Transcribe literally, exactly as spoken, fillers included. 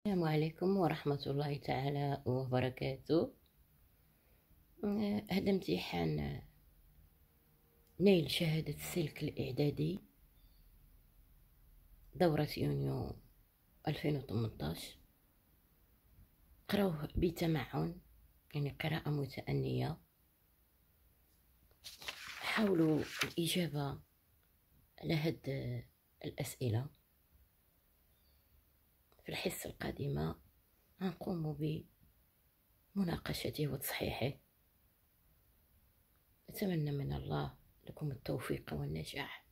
السلام عليكم ورحمة الله تعالى وبركاته. هذا امتحان نيل شهادة السلك الإعدادي دورة يونيو ألفين وثمنطاش. قراوه بتمعن، يعني قراءة متأنية. حاولوا الإجابة على هاد الأسئلة. في الحصة القادمة غنقوم بمناقشته وتصحيحه. أتمنى من الله لكم التوفيق والنجاح.